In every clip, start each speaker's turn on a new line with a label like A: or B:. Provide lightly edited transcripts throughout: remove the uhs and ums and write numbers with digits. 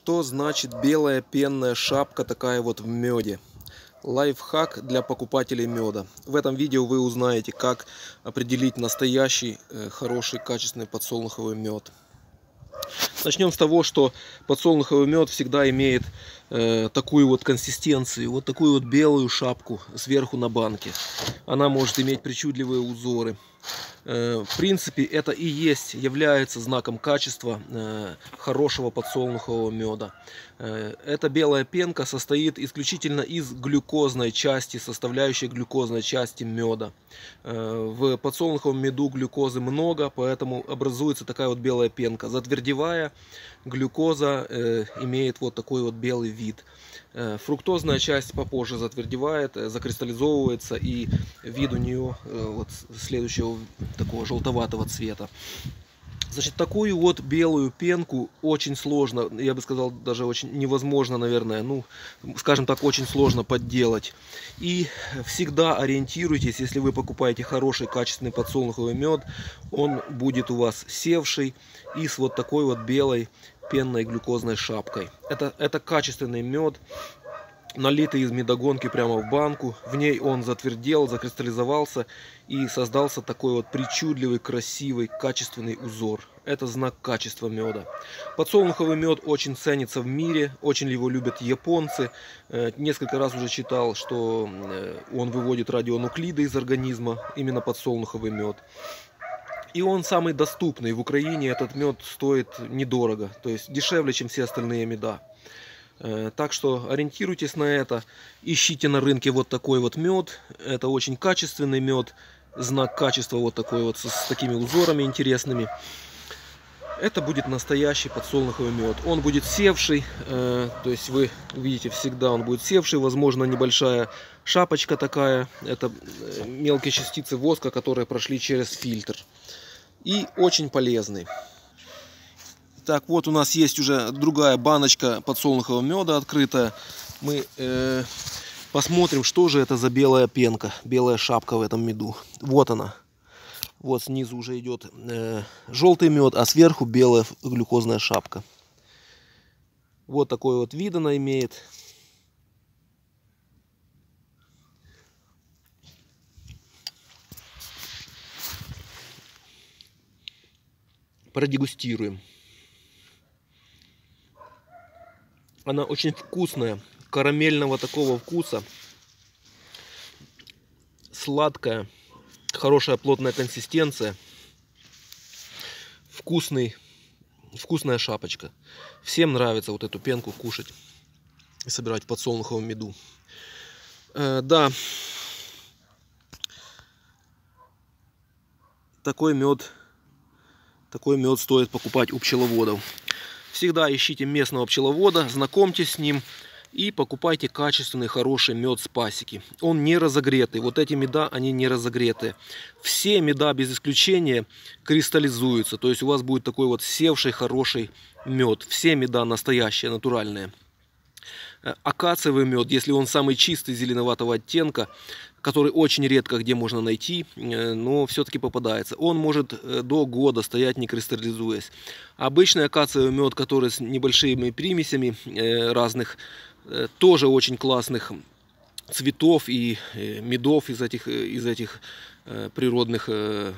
A: Что значит белая пенная шапка такая вот в меде? Лайфхак для покупателей меда. В этом видео вы узнаете, как определить настоящий, хороший, качественный подсолнуховый мед. Начнем с того, что подсолнуховый мед всегда имеет такую вот консистенцию, вот такую вот белую шапку сверху на банке. Она может иметь причудливые узоры. В принципе, это и является знаком качества хорошего подсолнухового меда. Эта белая пенка состоит исключительно из глюкозной части, составляющей глюкозной части меда. В подсолнуховом меду глюкозы много, поэтому образуется такая вот белая пенка. Затвердевая, глюкоза имеет вот такой вот белый вид. Фруктозная часть попозже затвердевает, закристаллизовывается, и вид у нее вот следующего такого желтоватого цвета. Значит, такую вот белую пенку очень сложно, я бы сказал, даже очень невозможно, наверное, ну, скажем так, очень сложно подделать. И всегда ориентируйтесь, если вы покупаете хороший, качественный подсолнуховый мед, он будет у вас севший и с вот такой вот белой пенной глюкозной шапкой. Это качественный мед, налитый из медогонки прямо в банку. В ней он затвердел, закристаллизовался и создался такой вот причудливый, красивый, качественный узор. Это знак качества меда. Подсолнуховый мед очень ценится в мире, очень его любят японцы. Несколько раз уже читал, что он выводит радионуклиды из организма, именно подсолнуховый мед. И он самый доступный. В Украине этот мед стоит недорого, то есть дешевле, чем все остальные меда. Так что ориентируйтесь на это, ищите на рынке вот такой вот мед. Это очень качественный мед, знак качества вот такой вот с такими узорами интересными. Это будет настоящий подсолнуховый мед. Он будет севший, то есть вы видите, всегда он будет севший. Возможно, небольшая шапочка такая. Это мелкие частицы воска, которые прошли через фильтр. И очень полезный. Так, вот у нас есть уже другая баночка подсолнухового меда открытая. Мы посмотрим, что же это за белая пенка, белая шапка в этом меду. Вот она. Вот снизу уже идет желтый мед, а сверху белая глюкозная шапка. Вот такой вот вид она имеет. Продегустируем. Она очень вкусная, карамельного такого вкуса, сладкая, хорошая плотная консистенция, вкусная шапочка. Всем нравится вот эту пенку кушать и собирать в подсолнуховом меду. Да, такой мед стоит покупать у пчеловодов. Всегда ищите местного пчеловода, знакомьтесь с ним и покупайте качественный, хороший мед с пасеки. Он не разогретый. Вот эти меда, они не разогретые. Все меда без исключения кристаллизуются. То есть у вас будет такой вот севший, хороший мед. Все меда настоящие, натуральные. Акациевый мед, если он самый чистый, зеленоватого оттенка, который очень редко где можно найти, но все-таки попадается. Он может до года стоять, не кристаллизуясь. Обычный акациевый мед, который с небольшими примесями разных, тоже очень классных цветов и медов из этих природных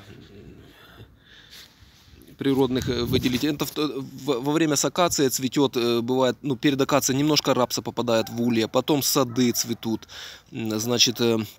A: выделителей. Во время с акацией цветет, бывает, ну, перед акацией немножко рапса попадает в улья, потом сады цветут, значит,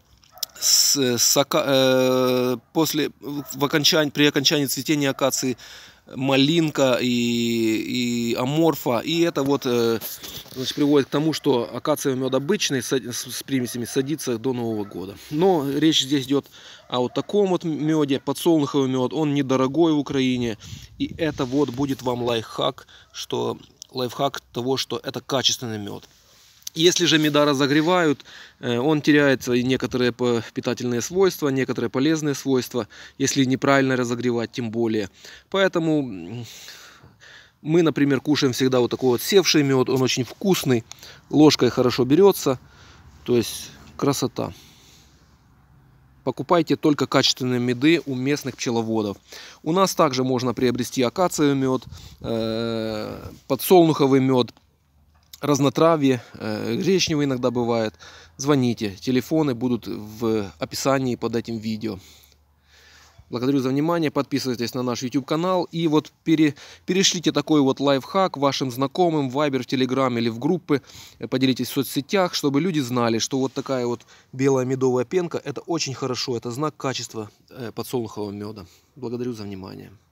A: при окончании цветения акации малинка и аморфа, и это вот, значит, приводит к тому, что акациевый мед обычный с примесями садится до Нового года. Но речь здесь идет о вот таком вот меде, подсолнуховый мед, он недорогой в Украине, и это вот будет вам лайфхак того, что это качественный мед. Если же меда разогревают, он теряет свои некоторые питательные свойства, некоторые полезные свойства, если неправильно разогревать, тем более. Поэтому мы, например, кушаем всегда вот такой вот севший мед, он очень вкусный, ложкой хорошо берется, то есть красота. Покупайте только качественные меды у местных пчеловодов. У нас также можно приобрести акациевый мед, подсолнуховый мед. разнотравье, гречневый иногда бывает, звоните. Телефоны будут в описании под этим видео. Благодарю за внимание, подписывайтесь на наш YouTube канал и вот перешлите такой вот лайфхак вашим знакомым в Viber, в Telegram или в группы, поделитесь в соцсетях, чтобы люди знали, что вот такая вот белая медовая пенка — это очень хорошо, это знак качества подсолнухового меда. Благодарю за внимание.